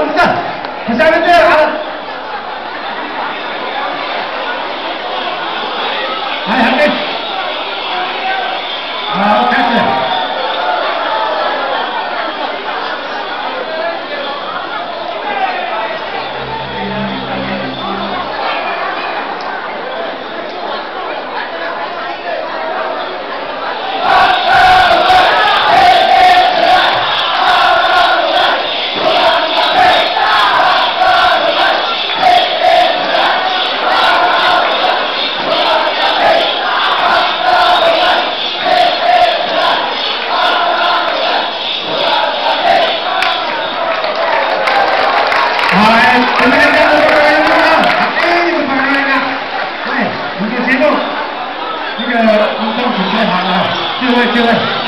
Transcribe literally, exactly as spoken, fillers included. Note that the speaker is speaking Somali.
鼓掌，下面这样好了，来，还没，好，开始。 我们两个都来了，哎，你们过来了，来，我们节目那个运动准备好了，就位就位。